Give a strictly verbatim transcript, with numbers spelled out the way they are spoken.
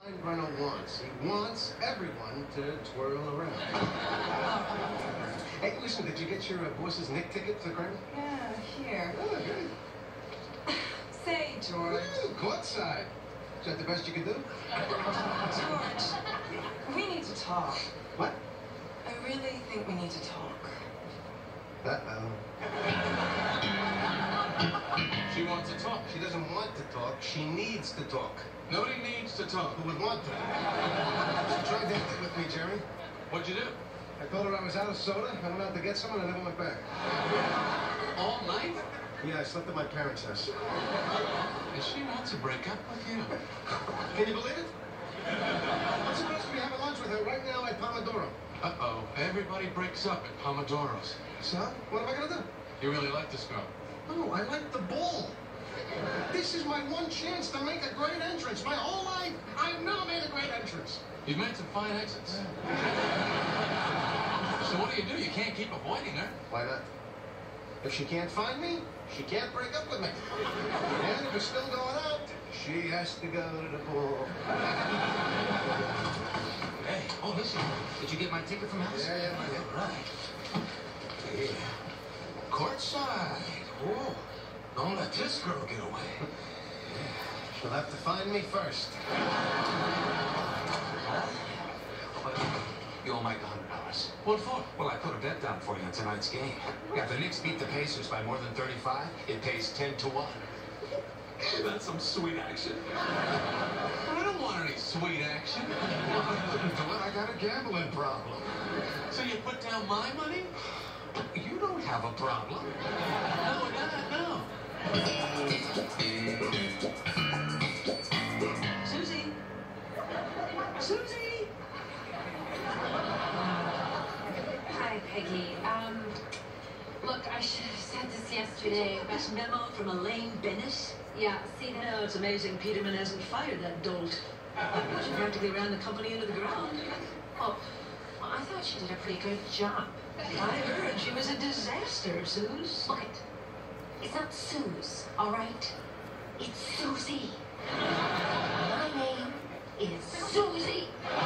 Reno wants. He wants everyone to twirl around. Hey, listen, did you get your uh, boss's Nick ticket to the Kremlin? Yeah, here. Oh, good. Say, George. Ooh, courtside. Is that the best you could do? George, we need to talk. What? I really think we need to talk. Uh-oh. She wants to talk. She doesn't want to talk. She needs to talk. Nobody needs to talk. Who would want to? She tried that with me, Jerry. What'd you do? I told her I was out of soda. I went out to get some and I never went back. All night? Yeah, I slept at my parents' house. Does she want to break up with you? Can you believe it? I'm supposed to be having lunch with her right now at Pomodoro. Uh-oh. Everybody breaks up at Pomodoro's. So, what am I going to do? You really like this girl? No, I like the bull. This is my one chance to make a great entrance. My whole life, I've never made a great entrance. You've made some fine exits. So what do you do? You can't keep avoiding her. Why not? If she can't find me, she can't break up with me. And if we're still going out, she has to go to the pool. Hey, oh, listen. Did you get my ticket from house? Yeah, yeah, I did. All right. Yeah. Courtside. Whoa. Don't let this girl get away. Yeah. She'll have to find me first. Well, you owe Mike a hundred dollars. What for? Well, I put a bet down for you on tonight's game. Yeah, if the Knicks beat the Pacers by more than thirty-five, it pays ten to one. That's some sweet action. I don't want any sweet action. Well, I couldn't do it. I got a gambling problem. So you put down my money? You don't have a problem. No, Dad, no. Susie? Susie? Hi, Peggy. Um, look, I should have said this yesterday. This memo from Elaine Bennett? Yeah, see that? No, it's amazing Peterman hasn't fired that dolt. She practically ran the company into the ground. Oh, well, I thought she did a pretty good job. I heard she was a disaster, Suze. Look, it. It's not Suze, all right? It's Susie. My name is Susie.